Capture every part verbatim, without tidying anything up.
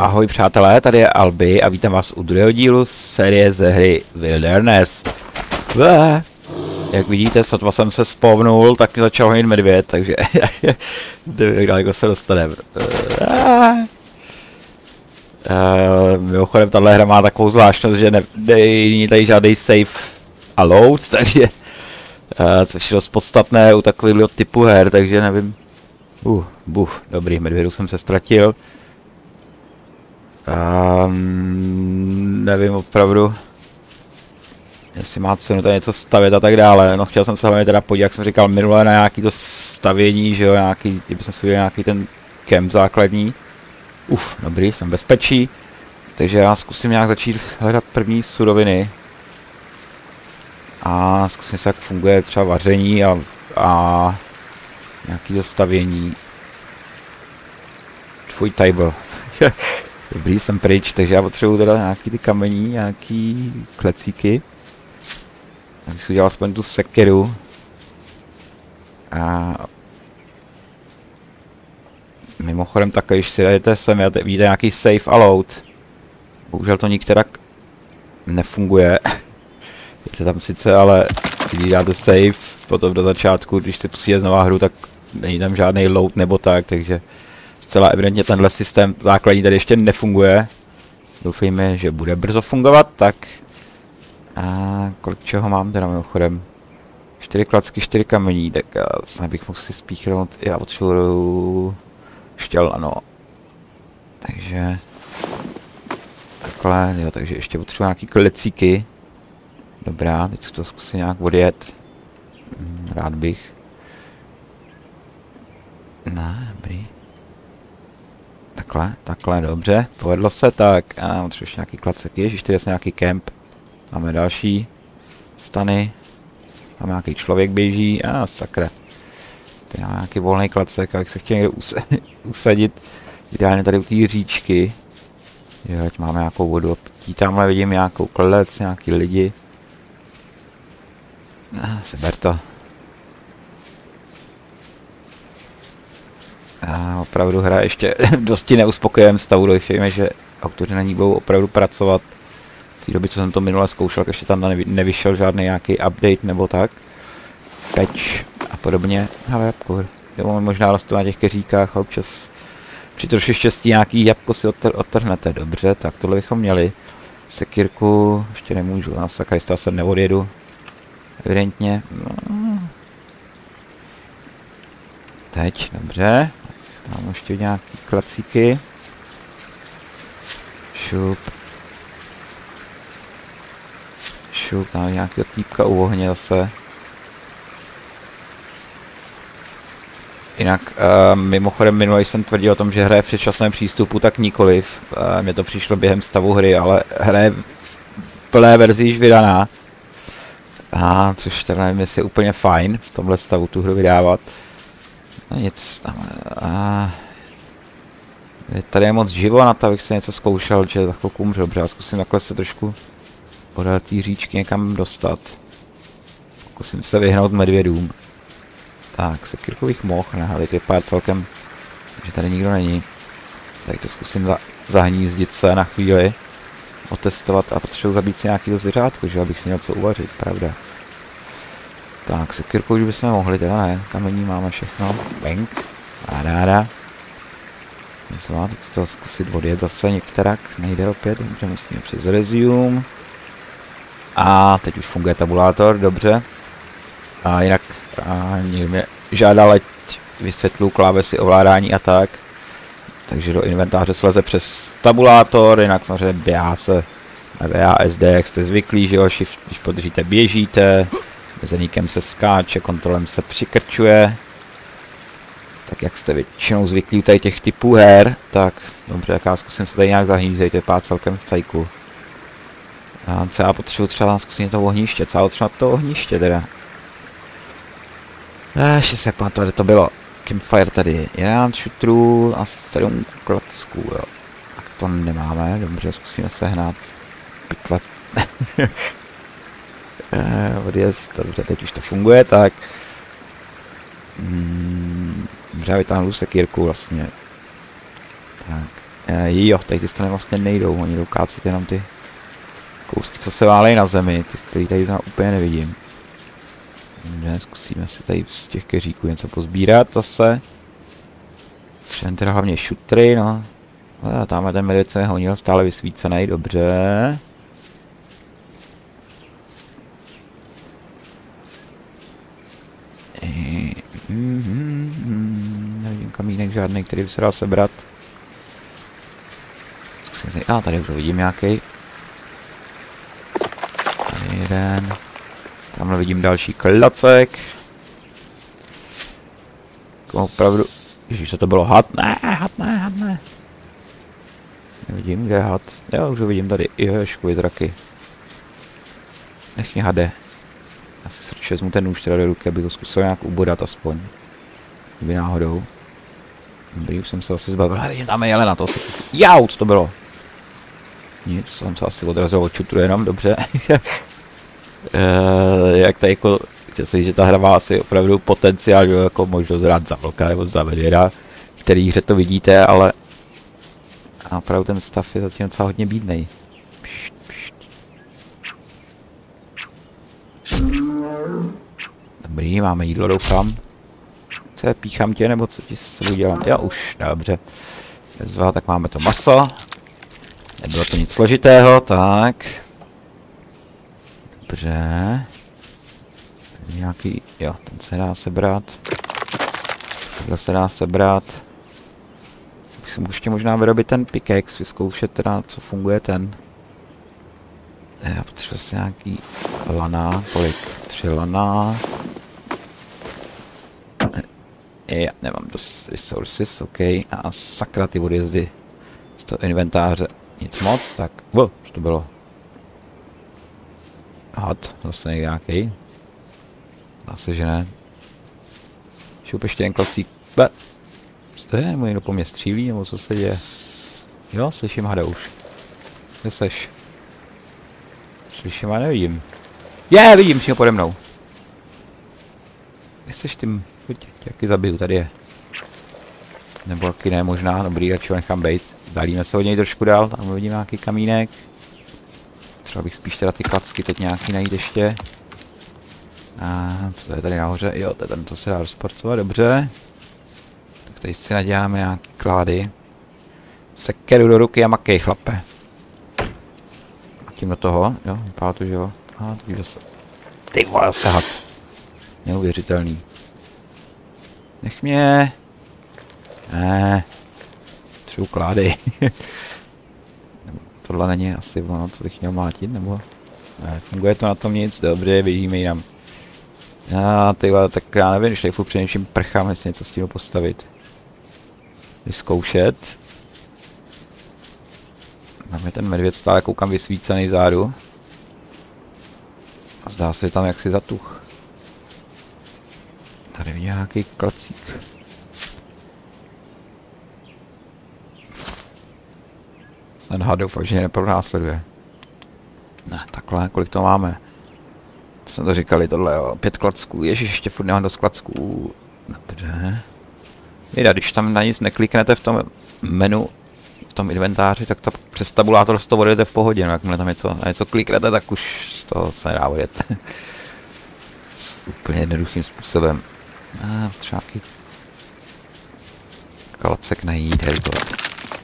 Ahoj přátelé, tady je Albi a vítám vás u druhého dílu série ze hry Wilderness. Bleh. Jak vidíte, sotva jsem se spavnul, tak mi začal honit medvěd, takže jak daleko se dostaneme. Uh, mimochodem, tahle hra má takovou zvláštnost, že ne, není tady žádný save a load, takže uh, což je dost podstatné u takového typu her, takže nevím. Uh, buf, dobrý, medvědu jsem se ztratil. Um, nevím opravdu, jestli má cenu tady něco stavět a tak dále. No, chtěl jsem se hlavně teda podívat, jak jsem říkal minule, na nějaký to stavění, že jo, nějaký, kdybychom si udělali nějaký ten kemp základní. Uf, dobrý, jsem bezpečí. Takže já zkusím nějak začít hledat první suroviny. A zkusím se, jak funguje třeba vaření a, a nějaký to stavění. Tvůj table. Dobrý, jsem pryč, takže já potřebuji teda nějaký ty kamení, nějaký klecíky. Abych si udělal aspoň tu sekeru. A mimochodem tak, když si jdete sem, vidíte nějaký save a load. Bohužel to nikterak nefunguje. Je to tam sice, ale když dáte save potom do začátku, když si pustíte znova hru, tak není tam žádný load nebo tak, takže zcela evidentně tenhle systém základní tady ještě nefunguje. Doufejme, že bude brzo fungovat, tak a kolik čeho mám teda mimochodem? čtyři klacky, čtyři kamení, tak snad bych mohl si spíchnout, já potřebuju štěl, ano. Takže takhle, jo, takže ještě potřebuji nějaký klecíky. Dobrá, teď to zkusím nějak odjet. Rád bych. No, dobrý. Takhle, takhle, dobře, povedlo se, tak a mám třeba ještě nějaký klacek, ježiš, tady je nějaký kemp. Máme další stany. Máme nějaký člověk běží, a ah, sakra. Tady máme nějaký volný klacek, abych se chtěl někde usadit. Ideálně tady u té říčky. Jo, ať máme nějakou vodu. Tamhle vidím nějakou klec, nějaký lidi. Ah, seber to. A opravdu hra ještě dosti neuspokojivém stavu, doufejme, že autoři na ní budou opravdu pracovat. V té době, co jsem to minule zkoušel, ještě tam nevy, nevyšel žádný nějaký update nebo tak. Patch a podobně. Ale jabko, jo, možná rostu na těch keříkách a občas při troši štěstí nějaký jabko si odtr odtrhnete. Dobře, tak tohle bychom měli. Sekírku ještě nemůžu, na sakra, z toho se neodjedu. Evidentně. No. Teď, dobře. Mám ještě nějaký klacíky. Šup. Šup, tam nějaký týpka u ohně zase. Jinak, uh, mimochodem minule jsem tvrdil o tom, že hra je v předčasném přístupu, tak nikoliv. Uh, mně to přišlo během stavu hry, ale hra je v plné verzi již vydaná. A což teda nevím, jestli je úplně fajn v tomhle stavu tu hru vydávat. No nic, tam, a tady je moc živo na to, abych se něco zkoušel, že za chvilku umřu, dobře, já zkusím takhle se trošku podél té říčky někam dostat. Zkusím se vyhnout medvědům. Tak, sekírku bych mohl, ne, ale vypadá celkem, že tady nikdo není. Tak to zkusím za, zahnízdit se na chvíli, otestovat a potřebuji zabít si nějakýho zvěřátko, že abych si měl co uvařit, pravda. Tak, sekírku už bychom mohli, teda ne, kamení máme všechno, bank, ráda. Něco má, teď to zkusit odjet zase některak, nejde opět, dobře, musíme přes resume. A teď už funguje tabulátor, dobře. A jinak, a někdo mě žádal, ať vysvětlu klávesy ovládání a tak. Takže do inventáře sleze přes tabulátor, jinak samozřejmě běhá se na V A S D, jak jste zvyklí, že jo, shift, když podržíte, běžíte. Bezeníkem se skáče, kontrolem se přikrčuje. Tak jak jste většinou zvyklí u tady těch typů her, tak dobře, jak já zkusím se tady nějak zahnízdit, to vypadá celkem v cajku. A co já potřebuji třeba zkusit to ohniště, co já třeba to ohniště teda. Ještě se jak pamatuju, kde to bylo. Campfire tady, jedenáct šutrů a sedm klacků, jo. Tak to nemáme, dobře, zkusíme sehnat. Pytle. Odjezd, dobře, teď už to funguje, tak hmm, dobře, já vytáhnu sekírku vlastně. Tak, E, jo, tady ty strany vlastně nejdou, oni jdou kácet jenom ty kousky, co se válejí na zemi, ty, který tady tam úplně nevidím. Dobře, zkusíme si tady z těch keříků něco pozbírat zase. Všem teda hlavně šutry, no. A tamhle ten medvěd se honil, stále vysvícený, dobře. Nevidím kamínek žádný, který by se dal sebrat. Zkusím tady, a tady už vidím nějaký. Tady jeden. Tamhle vidím další klacek. Opravdu, ježiš, co to bylo, had? Ne, had ne, had ne. Nevidím, kde je had. Jo, už ho vidím tady, ježku, draky. Nech mě hade. Já si srdč vezmu ten nůž teda do ruky, abych ho zkusil nějak ubodat aspoň. Kdyby náhodou. Dobrý, už jsem se asi zbavil. Hele, vidím, tam je jelena, to si... Jau, co to bylo? Nic, jsem se asi odrazil od šutru jenom, dobře. e, jak tady jako... Chtěl si, že ta hra má asi opravdu potenciál, že jako možnost hrát za vlka nebo za medvěda. V který hře to vidíte, ale... A opravdu ten stav je zatím docela hodně bídnej. Dobrý, máme jídlo, doufám. Co je, píchám tě, nebo co ti se udělám? Já už, dobře. Bezva, tak máme to maso. Nebylo to nic složitého, tak. Dobře. Nějaký, jo, ten se dá sebrat. Tohle se dá sebrat. Bych mohl ještě možná vyrobit ten pickaxe, vyzkoušet teda, co funguje ten. Já potřebuji si nějaký lana, kolik? Tři lana. Já nemám dost resources, ok. A sakra ty odjezdy z toho inventáře. Nic moc, tak, wow, co to bylo? Had, zase nějaký. Zase, že ne. Šup ještě jen klacík. Be. Co to je? Nebo někdo po mě střílí, nebo co se děje? Jo, slyším hada už. Kde seš? Slyším a nevidím. Je, yeah, vidím, si ho pode mnou. Kde seš tím? Pojď, jaký zabiju, tady je. Nebo jaký ne, možná, dobrý, radši ho nechám bejt. Dálíme se od něj trošku dál, tam vidím nějaký kamínek. Třeba bych spíš teda ty klacky teď nějaký najít ještě. A co je tady nahoře? Jo, ten to se dá rozporcovat, dobře. Tak tady si naděláme nějaký klády. Sekeru do ruky a makej, chlape. A tím do toho, jo, vypadá to, že jo. A to zase. Ty vole, se had. Neuvěřitelný. Nech mě. Ne. Tři klády. Tohle není asi ono, co bych měl mlátit, nebo? Ne, funguje to na tom nic, dobře, vidíme jinam. Já, ty vole, tak já nevím, když tady furt přinejším prchám, jestli něco s tím postavit. Vyzkoušet. Máme ten medvěd stále, koukám, vysvícený zádu. A zdá se, že tam jaksi zatuch. Tady vidím nějaký klacík. Ten had doufám, že mě nepronásleduje. Ne, takhle, kolik to máme? To jsme to říkali, tohle jo, pět klacků, ježiš, ještě furt nemám dost klacků. Dobře. Jde, když tam na nic nekliknete v tom menu, v tom inventáři, tak to přes tabulátor z toho odjedete v pohodě, no jakmile tam něco, na něco kliknete, tak už z toho se nedá odjet. S úplně jednoduchým způsobem. A třeba nějaký klacek najít, hergot.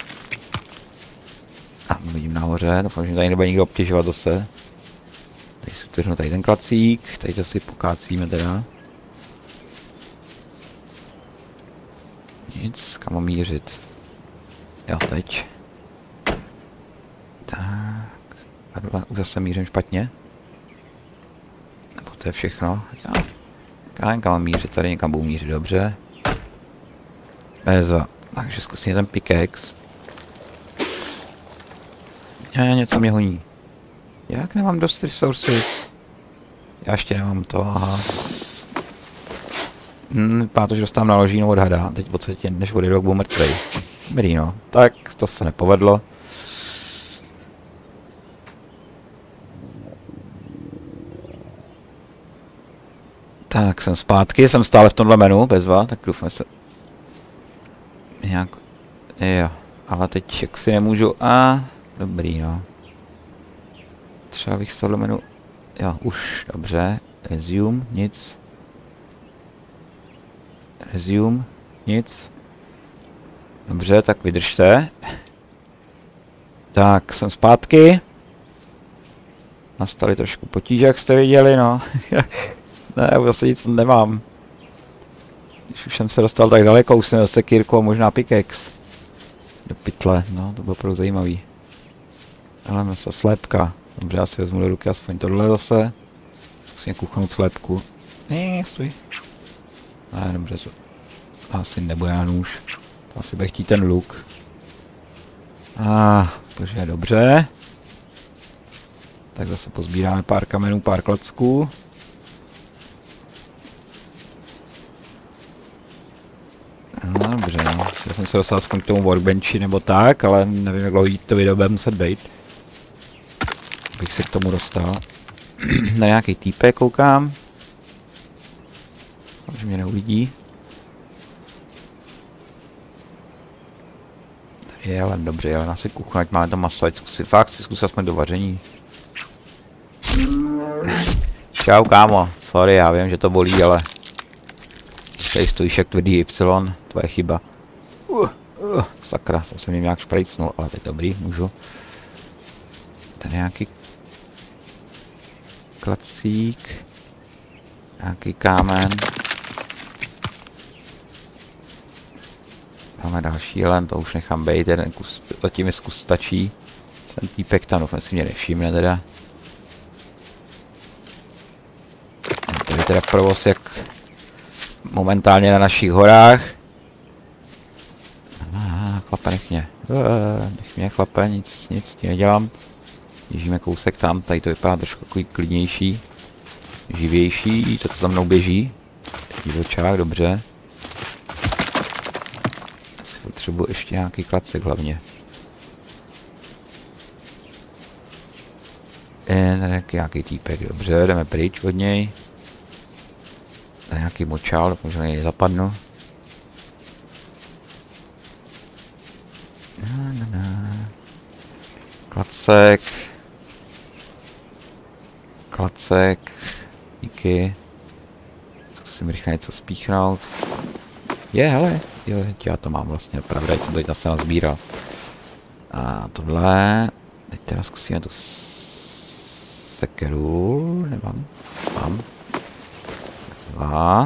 A vidím nahoře, doufám, že tady nebude nikdo obtěžovat zase. Tady si utrhnu tady ten klacík, tady to si pokácíme teda. Nic, kam mám mířit? Jo, teď. Tak. A už zase mířím špatně. Nebo to je všechno. Jo. Kam, kam mám mířit? Tady někam budu mířit, dobře. Bezva. Takže zkusím ten pickaxe. Já, něco mě honí. Jak nemám dost resources? Já ještě nemám to, aha. Hm, vypadá to, že dostávám naložínu od hada. Teď v podstatě, než odjedu, budu mrtvej. Dobrý, no. Tak, to se nepovedlo. Tak, jsem zpátky, jsem stále v tomhle menu, bezva, tak doufám se... Nějak... Jo. Ale teď jak si nemůžu, a dobrý no. Třeba bych z tohle menu, jo už, dobře, resume, nic. Resume, nic. Dobře, tak vydržte. Tak, jsem zpátky. Nastaly trošku potíže, jak jste viděli, no. Ne, zase nic nemám. Když už jsem se dostal tak daleko, už jsem zase kýrku a možná pickaxe. Do pytle, no, to bylo opravdu zajímavý. Ale se slepka. Dobře, já si vezmu do ruky aspoň tohle zase. Zkusím kuchnout slepku. Ne, stůj. Ne, dobře, to asi nebude na nůž. To asi bude chtít ten luk. A, ah, takže dobře. Tak zase pozbíráme pár kamenů, pár klacků. No dobře, no. Já jsem se dostal aspoň k tomu workbenchi nebo tak, ale nevím, jak dlouho to video bude muset být. Bych se k tomu dostal. Na nějaký týpek koukám. Takže mě neuvidí. Tady je, ale dobře, ale asi kuchnu, ať máme tam maso, ať zkusit, fakt si zkusit aspoň do vaření. Čau kámo, sorry, já vím, že to bolí, ale tady stojíš jak tvrdý Y, tvoje chyba. Uh, uh, sakra, jsem se mi nějak šprejcnul, ale teď dobrý, můžu. Tady nějaký klacík, nějaký kámen. Máme další jelen, to už nechám bejt, jeden kus, zatím mi zkus stačí. Ten týpek tam, doufám si mě nevšimne teda. Tady teda provoz jak momentálně na našich horách. Ah, chlape, nech mě. Nech mě, chlape, nic, nic tím nedělám. Běžíme kousek tam, tady to vypadá trošku takový klidnější. Živější, to co za mnou běží. Divočák, dobře. Asi potřebuji ještě nějaký klacek hlavně. Je, nějaký týpek, dobře, jdeme pryč od něj. Tady nějaký močál, doufám, že na něj nezapadnu. Na, na, na. Klacek. Klacek. Díky. Zkusím rychle něco spíchnout. Je, hele, jo, já to mám vlastně, pravda, jsem to teď zase nazbíral. A tohle, teď teda zkusíme tu sekeru, nemám, mám. Dva.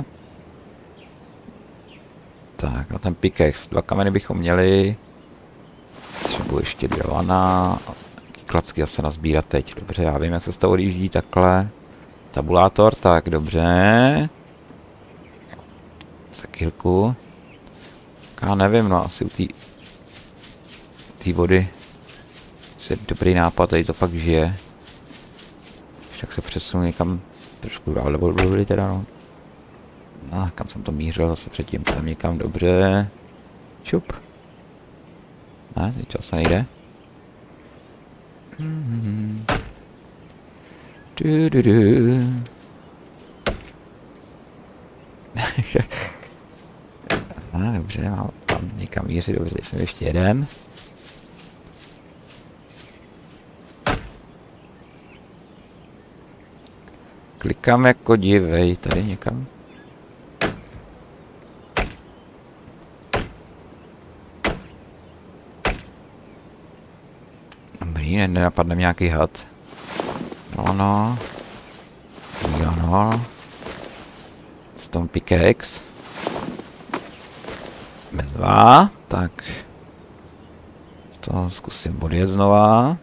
Tak, na ten pickaxe, dva kameny bychom měli. Třeba ještě dvě lana. Klacky zase nazbírat teď. Dobře, já vím, jak se z toho odjíždí takhle. Tabulátor, tak dobře. Sekírku. Já nevím, no asi u té té vody je dobrý nápad, tady to fakt žije. Tak se přesunu někam trošku dál do vody teda, no. A kam jsem to mířil, zase předtím jsem někam, dobře. Čup. Ne, teď to se nejde. Mm-hmm. Du, du, du. A dobře, mám tam někam mířit, dobře, tady jsem ještě jeden. Klikám jako divej, tady někam. Dobrý, ne, nenapadne mi nějaký had. No, no. No, no. Stone pickaxe. Bezva, tak. To zkusím odjet znova.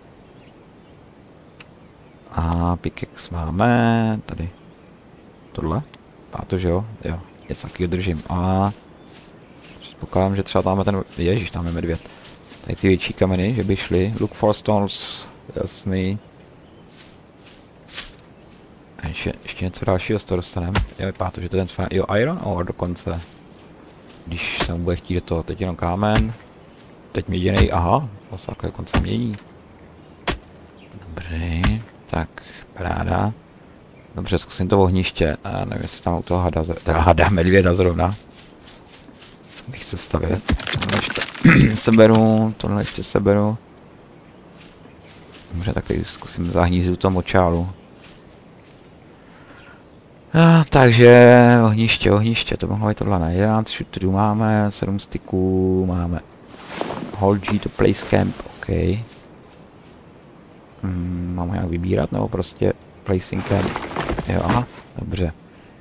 A pickaxe máme tady. Tohle? A to, že jo? Jo, něco taky držím. A předpokládám, že třeba tam ten, ježiš, tam je medvěd. Tady ty větší kameny, že by šly. Look for stones, jasný. A ještě, ještě něco dalšího z toho dostaneme. Jo, vypadá to, že to je ten svá, jo, iron ore dokonce. Když se mu bude chtít do toho, teď jenom kámen. Teď měděnej, aha, to se takhle dokonce mění. Dobrý, tak, paráda. Dobře, zkusím to ohniště, a nevím, jestli tam u toho hada, teda hada, medvěda zrovna. Co mi chce stavět, no, ještě. seberu, tohle ještě seberu. Dobře, tak teď zkusím zahnízit to močálu. Ah, takže ohniště, ohniště, to mohlo být tohle na jedenáct shooterů máme, sedm sticků, máme Hold G to place camp, OK. Hmm, mám ho nějak vybírat, nebo prostě placing camp, jo, aha, dobře.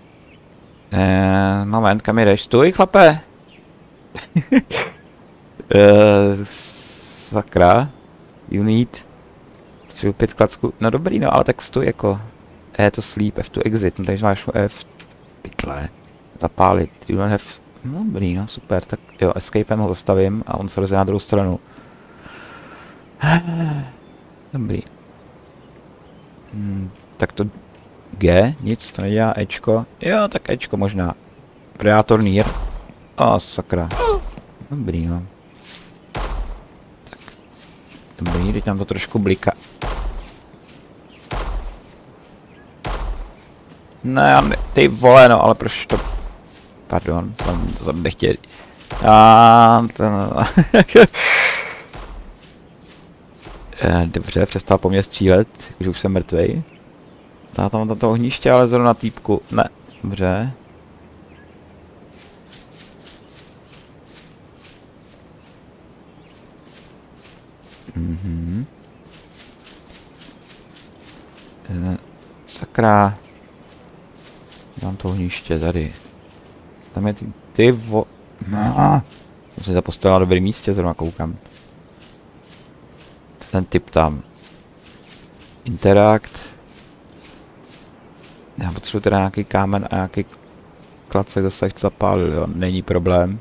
Eh, moment, kam jdeš? Stůj, chlape! eh, sakra, you need, potřebuji pět klacků, no dobrý, no, ale tak stůj jako. E to sleep, F to exit, no takže máš F, pytle, zapálit, you don't have, no dobrý, no super, tak jo, escapem ho zastavím a on se rozjede na druhou stranu. Dobrý. Hmm, tak to G, nic to nedělá, Ečko, jo, tak Ečko možná. Predator Nier, o sakra, dobrý no. Tak, dobrý, teď nám to trošku bliká. Ne, já ne, ty vole, no, ale proč to... Pardon, tam to nechtěl... A to... Dobře, přestal po mně střílet, když už jsem mrtvej. Dá tam na to ohniště, ale zrovna týpku. Ne, dobře. Mhm. Sakra. Mám to ohniště tady. Tam je ty, ty vo... No. Jsem se zapostavil na dobrém místě, zrovna koukám. Ten typ tam. Interakt. Já potřebuji teda nějaký kámen a nějaký klacek zase, jak to zapálil, jo. Není problém.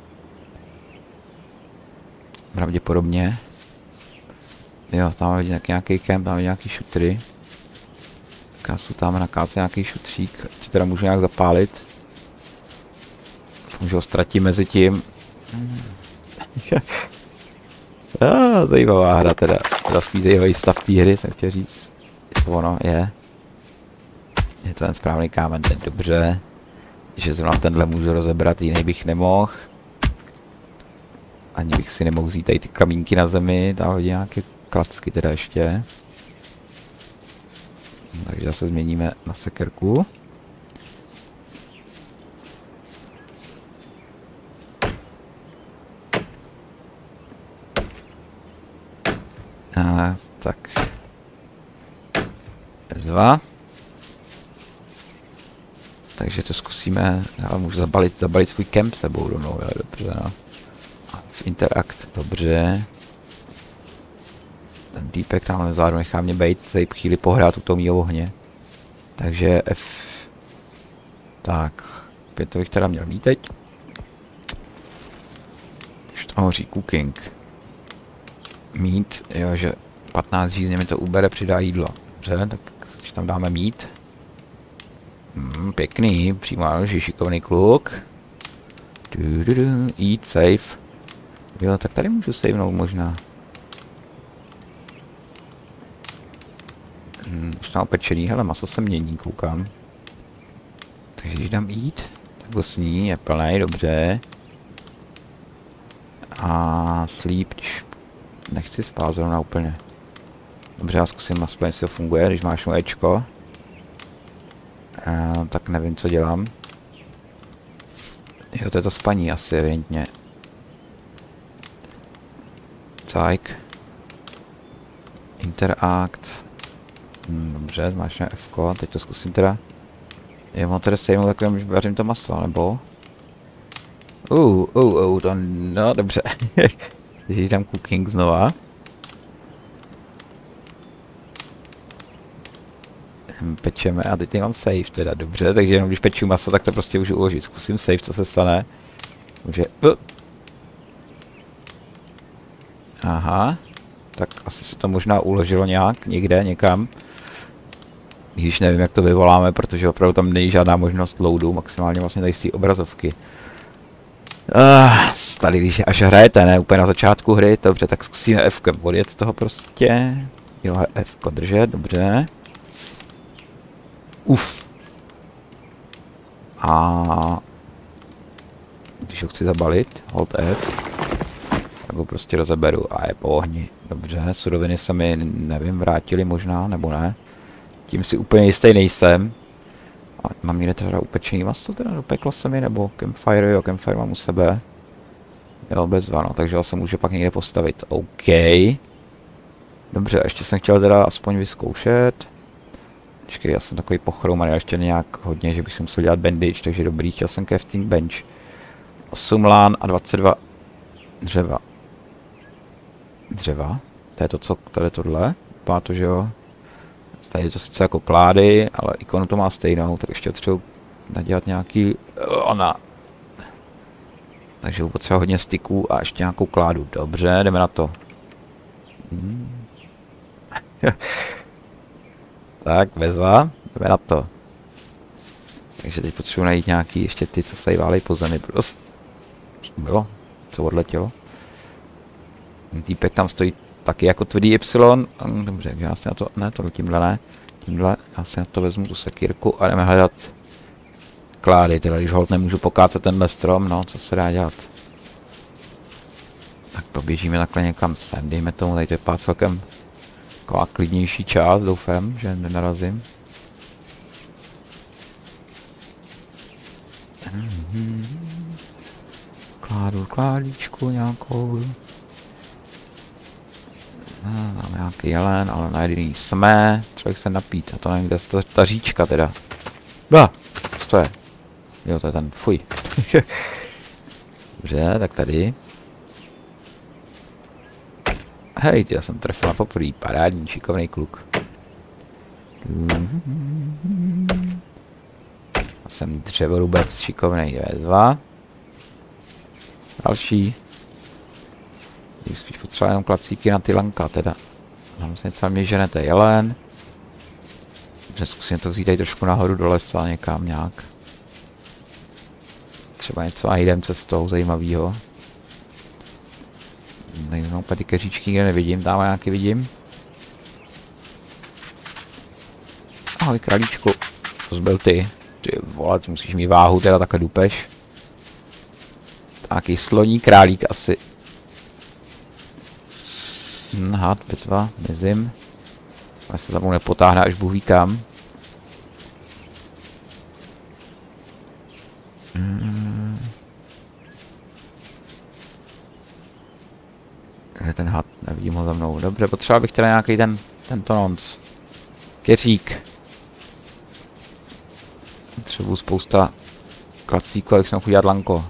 Pravděpodobně. Jo, tam je nějaký camp, tam je nějaký šutry. Kásu tam na káse nějaký šutřík, co teda můžu nějak zapálit. Můžu ho ztratit mezi tím. ah, zajímavá hra teda. Teda spíš zajímavý stav té hry, jsem chtěl říct. Jestli ono je. Je to ten správný kámen, ten dobře. Že zrovna tenhle můžu rozebrat, jiný bych nemohl. Ani bych si nemohl vzít tady ty kamínky na zemi, dále nějaké klacky teda ještě. Takže zase změníme na sekerku. A, tak. Dva. Takže to zkusíme, já můžu zabalit, zabalit svůj kemp sebou rovnou, jo, dobře, no. V Interact, dobře. Ten týpek tamhle vzadu nechá mě bejt, tady chvíli pohrát u toho mýho ohně. Takže F... Tak, opět to bych teda měl mít teď. Už to hoří cooking. Mít, jo, že patnáct žízně mi to ubere, přidá jídlo. Dobře, tak když tam dáme mít. Hmm, pěkný, přímo že šikovný kluk. Du, du, du, eat, save. Jo, tak tady můžu savenout možná. Hmm, už tam opečený, hele, maso se mění, koukám. Takže když dám eat, tak ho sní, je plný, dobře. A sleep, když nechci spát zrovna úplně. Dobře, já zkusím aspoň, jestli to funguje, když máš mu Ečko. Uh, tak nevím, co dělám. Jo, to je to spaní asi, evidentně. Cajk. Interact. Hmm, dobře, zmáčkne F ko, teď to zkusím teda. Jo, mám teda sejmout takovým, že vařím to maso, nebo? Uh, uh, uh, to no, dobře. Když dám cooking znova. Pečeme a teď mám save teda, dobře, takže jenom když peču maso, tak to prostě můžu uložit. Zkusím save, co se stane. Může... Uh. Aha. Tak asi se to možná uložilo nějak, někde, někam. I když nevím, jak to vyvoláme, protože opravdu tam není žádná možnost loadu, maximálně vlastně tady z té obrazovky. Uh, tady když až hrajete, ne úplně na začátku hry, dobře, tak zkusíme F ko odjet z toho prostě. Jo, F ko držet, dobře. Uf. A když ho chci zabalit, hold F. Nebo prostě rozeberu a je po ohni. Dobře, suroviny se mi, nevím, vrátily možná, nebo ne. Tím si úplně jistý nejsem. A mám někde teda upečený maso, teda dopeklo se mi, nebo campfire, jo, campfire mám u sebe. Jo, bezva, no, takže ho se může pak někde postavit. OK. Dobře, ještě jsem chtěl teda aspoň vyzkoušet. Počkej, já jsem takový pochromaný, ještě nějak hodně, že bych si musel dělat bandage, takže dobrý, chtěl jsem crafting bench. osm lán a dvacet dva dřeva. Dřeva? To je to, co, tady tohle? Vypadá to, že jo. Tady je to sice jako klády, ale ikonu to má stejnou, tak ještě třeba nadělat nějaký... Ona. Takže potřeba hodně styků a ještě nějakou kládu. Dobře, jdeme na to. Hmm. Tak, bezva, jdeme na to. Takže teď potřebuji najít nějaký ještě ty, co se válej po zemi. Prostě. Bylo? Co odletělo? Týpek tam stojí taky jako tvrdý Y. Dobře, takže já si na to, ne, tohle tímhle ne. Tímhle, já si na to vezmu tu sekírku a jdeme hledat klády. Teda když holt nemůžu pokácet tenhle strom, no, co se dá dělat. Tak poběžíme takhle někam sem, dejme tomu, tady to je celkem taková klidnější část, doufám, že nenarazím. Kládu kládíčku nějakou. No, máme nějaký jelen, ale na jediný jsme. Člověk se napít, a to nevím, kde je to, ta říčka teda. Ba, co to je? Jo, to je ten, fuj. Dobře, tak tady. Hej, já jsem trefil na poprvé, parádní, šikovný kluk. Já jsem dřevorubec, šikovný, dva. Další. Spíš potřeba jenom klacíky na ty lanka, teda. Mám se něco mě ženete jelen. Dobře, zkusím to vzít tady trošku nahoru do lesa někam nějak. Třeba něco najdem cestou zajímavého. Nejsou úplně ty keříčky, kde nevidím, tam nějaký vidím. Ahoj králíčku, to zbyl ty. Ty vole, ty musíš mít váhu, teda takhle dupeš. Nějaký sloní králík asi. Hm, had, bezva, mizím. Ale se za mnou nepotáhne, až Bůh ví kam. Hmm. Kde je ten had? Nevidím ho za mnou. Dobře, potřeboval bych teda nějaký ten, tento nonc. Keřík. Potřebuji spousta klacíků, jak jsem mohl udělat lanko.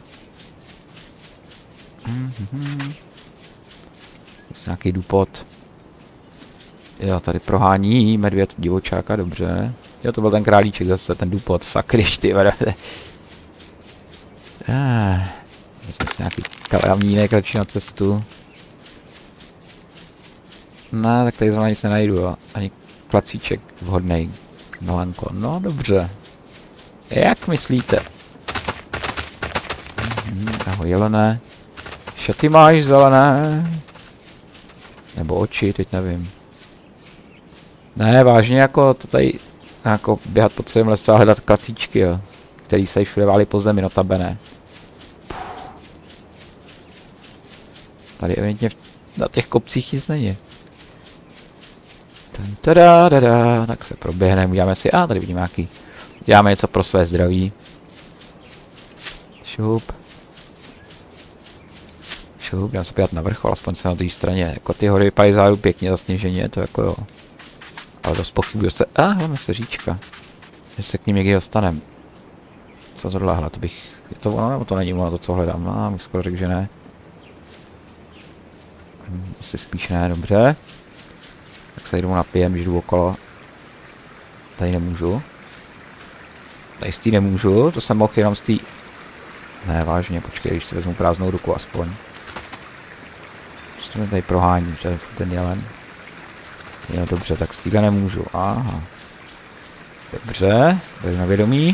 Mm-hmm. Nějaký dupot. Jo, tady prohání medvěd divočáka, dobře. Jo, to byl ten králíček zase, ten dupot, sakryš, ty vede. Ah, jsme si nějaký kamínek radši na cestu. No, tak tady zrovna nic nenajdu, jo. Ani klacíček vhodnej na lanko. No, dobře. Jak myslíte? Hmm, ahoj, jelené. Šaty máš zelené? Nebo oči, teď nevím. Ne, vážně jako to tady jako běhat po celém lese a hledat klacíčky, jo. Který se všude válí po zemi, notabene. Tady evidentně na těch kopcích nic není. Tada, tada, tak se proběhneme, uděláme si, a tady vidím nějaký, děláme něco pro své zdraví. Šup. Šup, dám se podívat na vrchol, aspoň se na té straně, jako ty hory vypadají zároveň pěkně zasněženě, to jako jo. Ale dost pochybuji se, a máme se říčka. Že se k ním někdy dostaneme. Co tohle hledat, to bych, je to ono, nebo to není ono to, co hledám, no, bych skoro řekl, že ne. Hm, asi spíš ne, dobře. Tak se jdu napijem, když jdu okolo. Tady nemůžu. Tady z tý nemůžu, to jsem mohl jenom z tý... Ne, vážně, počkej, když si vezmu prázdnou ruku aspoň. Prostě mě tady prohání, že ten jelen. Jo, dobře, tak z týhle nemůžu, aha. Dobře, beru na vědomí.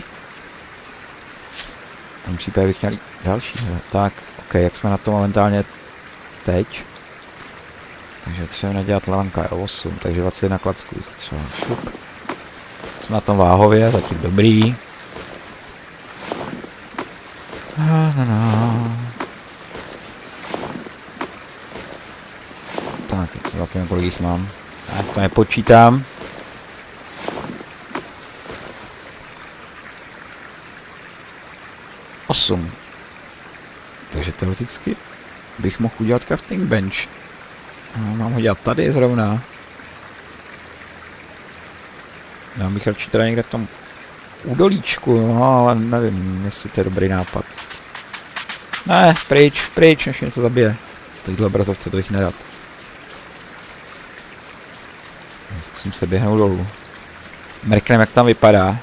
V tom případě bych měl další, tak, ok, jak jsme na to momentálně teď. Takže třeba nadělat lanka je osm, takže dvacet jedna klacků třeba. Šup. Jsme na tom váhově, zatím dobrý. No, no, no. si napojím, kolik jich mám. Já to nepočítám. Osm. Takže teoreticky bych mohl udělat crafting bench. A mám ho dělat tady zrovna. Já bych radši teda někde v tom údolíčku, no ale nevím, jestli to je dobrý nápad. Ne, pryč, pryč, než mě to zabije. Tohle obrazovce to bych nedat. Já zkusím se běhnout dolů. Mrknem, jak tam vypadá.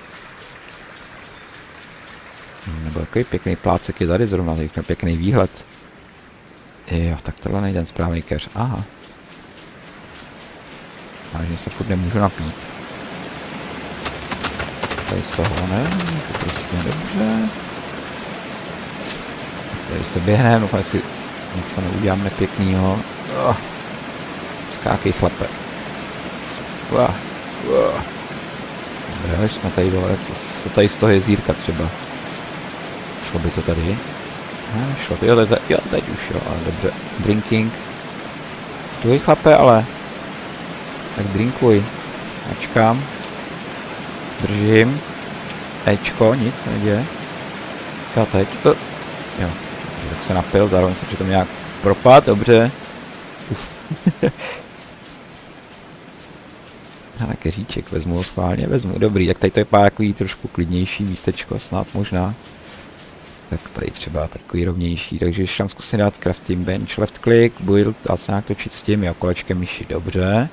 Nebo takový pěkný plácek je tady zrovna, tady pěkný výhled. Jo, tak tohle nejde ten správný keř, aha. Takže se furt nemůžu napít. Tady z toho ne, to prostě dobře. Tady se běhnem, doufám, si něco neudělám nepěknýho. Oh. Skákej, chlape. Uah. Uah. Dobré, jsme tady dole, co se tady z toho jezírka třeba. Šlo by to tady? Ne, šlo to, jo, teď, jo, teď už jo, ale dobře. Drinking. Stůj, chlape, ale. Tak drinkuj. Ačkám. Držím. Ečko, nic neděje. Jo, teď. To. Jo, tak se napil, zároveň se přitom nějak propad, dobře. Uf. Ale keříček vezmu ho schválně, vezmu, dobrý, tak tady to je pár takový trošku klidnější místečko, snad možná. Tak tady třeba takový rovnější, takže ještě tam zkusím dát crafting bench, left click, build, dá se nějak točit s tím, jo, kolečkem myši, dobře.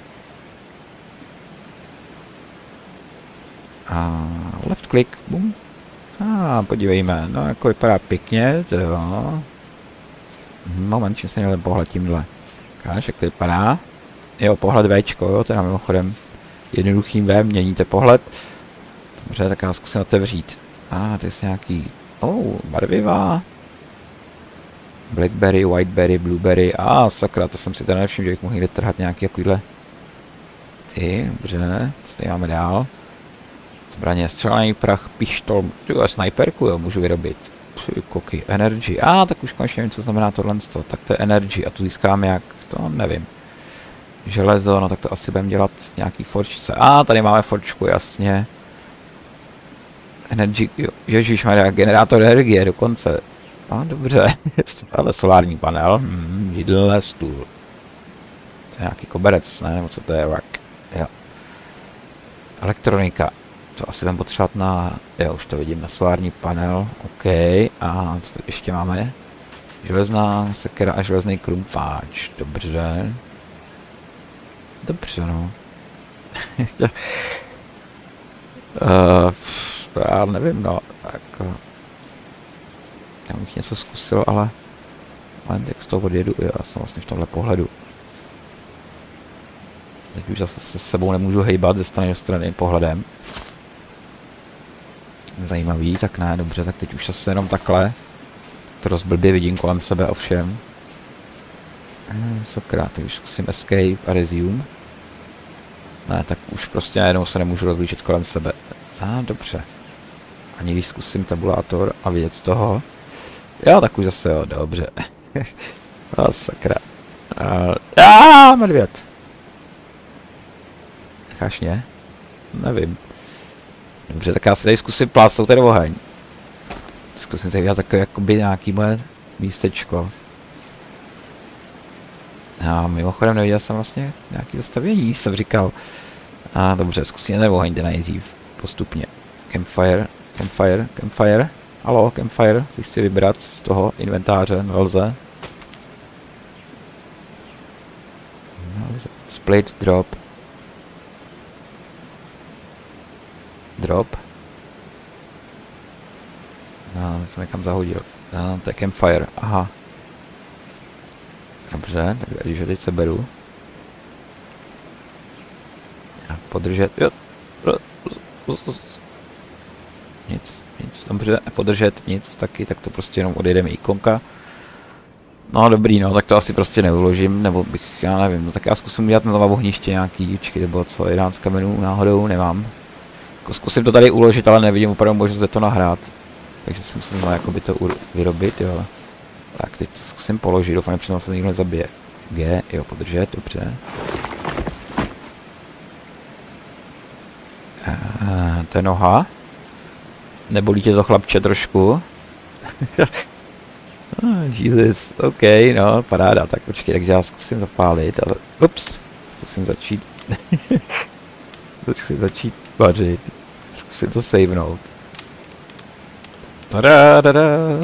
A left click, bum. A ah, podívejme, no jako vypadá pěkně, to jo. Moment, čím se měl pohled tímhle. Ukáž, jak to vypadá. Jo, pohled Včko, jo, teda mimochodem jednoduchým V měníte pohled. Dobře, tak já zkusím otevřít. A ah, tady je nějaký, oh, barvivá. Blackberry, whiteberry, blueberry, a ah, sakra, to jsem si teda nevšiml, že bych mohl někde trhat nějaký takovýhle. Ty, dobře, co tady máme dál? Zbraně, střelný prach, pištol, tyhle snajperku, jo, můžu vyrobit. Při koky, energy, a ah, tak už konečně nevím, co znamená tohle, tak to je energy a tu získám jak, to nevím. Železo, no tak to asi budeme dělat nějaký forčce, a ah, tady máme forčku, jasně. Energy, jo, ježišmarja, generátor energie dokonce. A ah, dobře, ale solární panel, hmm, židle, stůl. Nějaký koberec, ne, nebo co to je, rak, jo. Elektronika. To asi budeme potřebovat na, jo, už to vidím, na solární panel, OK, a co tady ještě máme? Železná sekera a železný krumpáč, dobře. Dobře, no. uh, já nevím, no, tak... Já bych něco zkusil, ale... Moment, jak z toho odjedu, jo, já jsem vlastně v tomhle pohledu. Teď už zase se sebou nemůžu hejbat ze strany do strany pohledem. Zajímavý, tak ne, dobře, tak teď už zase jenom takhle. To rozblbě vidím kolem sebe ovšem. Hmm, sakra, teď už zkusím escape a resume. Ne, tak už prostě najednou se nemůžu rozlíčit kolem sebe. A ah, dobře. Ani když zkusím tabulátor a vidět z toho. Jo, tak už zase jo, dobře. A sakra. A ah, medvěd. Necháš mě? Nevím. Dobře, tak já si tady zkusím plásnout ten oheň. Zkusím si dělat takové jakoby nějaký moje místečko. A mimochodem neviděl jsem vlastně nějaký zastavění, jsem říkal. A dobře, zkusím ten oheň, ten nejdřív. Postupně. Campfire, campfire, campfire. Halo, campfire, si chci vybrat z toho inventáře, nelze. Split, drop. Drop. No, jsem někam zahodil. No, to je campfire, aha. Dobře, takže teď se beru. A podržet, jo. Nic, nic, dobře, podržet, nic, taky, tak to prostě jenom odejde mi ikonka. No dobrý, no, tak to asi prostě neuložím, nebo bych, já nevím, no tak já zkusím udělat na ohniště nějaký díčky, nebo co, jedenáct kamenů náhodou nemám. Jako zkusím to tady uložit, ale nevidím opravdu možnost to nahrát. Takže si musím jakoby to vyrobit, jo. Tak teď to zkusím položit, doufám, že se nikdo nezabije. G, jo, podržet, dobře. Uh, to je noha. Nebolí tě to, chlapče, trošku? Oh, Jesus, OK, no, paráda, tak počkej, takže já zkusím zapálit, ale, ups, zkusím začít, zkusím začít vařit, zkusím to savenout. Tada, tada.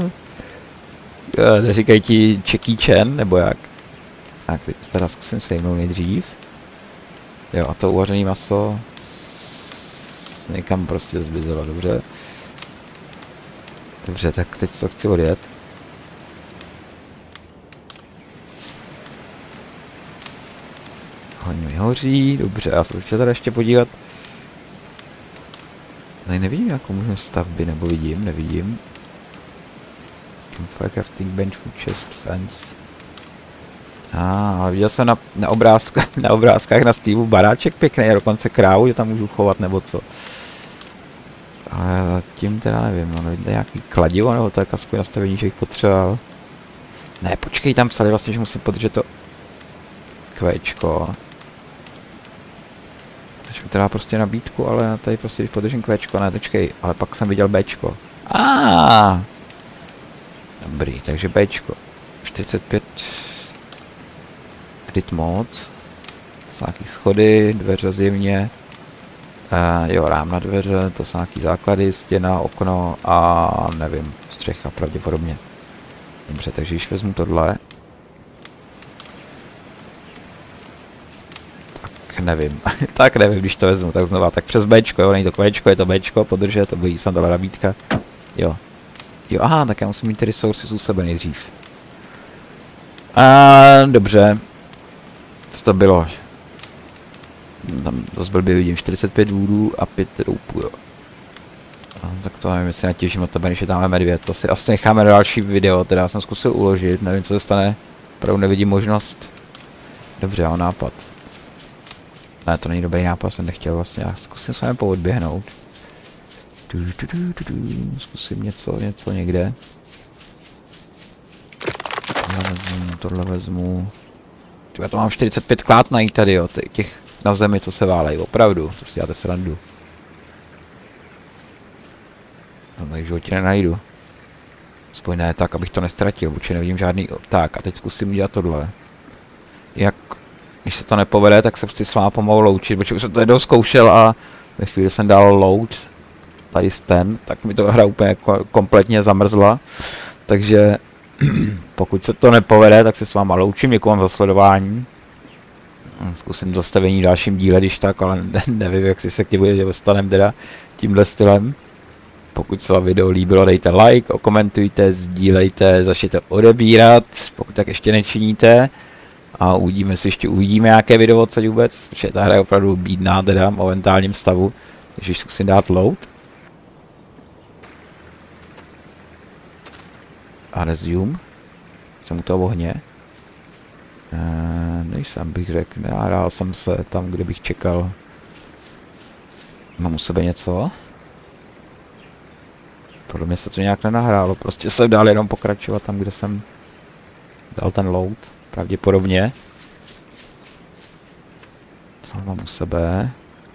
Neříkají ti Jackie Chan, nebo jak? Tak teď teda zkusím savenout nejdřív. Jo, a to uvařené maso někam prostě zmizelo, dobře. Dobře, tak teď to chci odjet. Hodně mi hoří, dobře, já se chci teda ještě podívat. Tady nevidím nějakou možnost stavby, nebo vidím, nevidím. Fire crafting bench, food chest, fence. A ah, viděl jsem na, na, obrázka, na obrázkách na Steamu baráček pěkný, a dokonce krávu, že tam můžu chovat, nebo co. Ale zatím teda nevím, no, nevidím nějaký kladivo, nebo tak aspoň nastavení, že jich potřeboval. Ne, počkej, tam psali vlastně, že musím podržet to kvéčko. Takže mi to dá prostě nabídku, ale já tady prostě, když podržím kvéčko, ne, počkej, ale pak jsem viděl béčko. Ah! Dobrý, takže béčko. čtyřicet pět edit mods. To nějaký schody, dveře zjevně. Uh, jo, rám na dveře, to jsou nějaký základy, stěna, okno a nevím, střecha pravděpodobně. Dobře, takže když vezmu tohle. Tak nevím, tak nevím, když to vezmu, tak znova, tak přes Bčko, jo, není to Kvéčko, je to Bčko, podržet, to bojí jsem dala nabídka. Jo. Jo, aha, tak já musím mít ty resources u sebe nejdřív. A dobře. Co to bylo? Tam dost blbě vidím, čtyřicet pět vůdů a pět roupů, jo. A, tak to nevím, jestli natěžím od tebe, než je tam medvěd. To si asi necháme další video, teda jsem zkusil uložit, nevím, co se stane. Opravdu nevidím možnost. Dobře, já mám nápad. Ne, to není dobrý nápad, jsem nechtěl vlastně, já zkusím s vámi poodběhnout. Zkusím něco, něco někde. Tohle vezmu, tohle vezmu. Já to mám čtyřicet pět klát najít tady, jo, těch na zemi, co se válejí, opravdu, to si děláte srandu. To tady v životě nenajdu. Aspoň ne tak, abych to nestratil, určitě nevidím žádný. Tak a teď zkusím udělat tohle. Jak, když se to nepovede, tak se chci s váma pomalu loučit, protože už jsem to jednou zkoušel a ve chvíli jsem dal load, tady ten, tak mi to hra úplně kompletně zamrzla. Takže pokud se to nepovede, tak se s váma loučím, děkuji vám za sledování. Zkusím zastavení v dalším díle, když tak, ale ne, nevím, jak si se k němu dostaneme teda tímhle stylem. Pokud se vám video líbilo, dejte like, okomentujte, sdílejte, začněte odebírat, pokud tak ještě nečiníte. A uvidíme, jestli ještě uvidíme nějaké video odsaď vůbec, protože ta hra je opravdu bídná teda v momentálním stavu. Takže zkusím dát load. A resume. Jsem u toho ohně. Eee, nejsem, bych řekl, nehrál jsem se tam, kde bych čekal. Mám u sebe něco? Podle mě se to nějak nenahrálo, prostě jsem dál jenom pokračovat tam, kde jsem dal ten load, pravděpodobně. Co mám u sebe?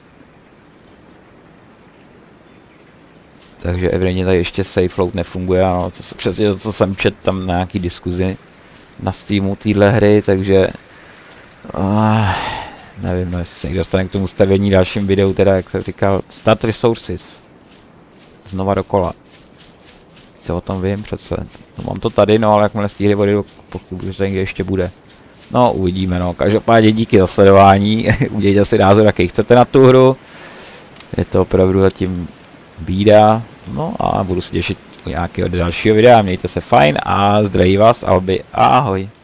Takže evidentně tady ještě safe load nefunguje, ano, co se, přesně to, co jsem četl tam na nějaký diskuzi na Steamu téhle hry, takže uh, nevím, no, jestli se někdo dostane k tomu stavění dalším videu, teda jak jsem říkal, start resources, znova dokola. To o tom vím přece, no, mám to tady, no ale jakmile z té hry odjedu, pochybuji, že to někde ještě bude. No uvidíme, no, každopádně díky za sledování, udějte si názor, jaký chcete na tu hru, je to opravdu zatím bída, no a budu se těšit u nějakého dalšího videa, mějte se fajn a zdraví vás, Albi, ahoj.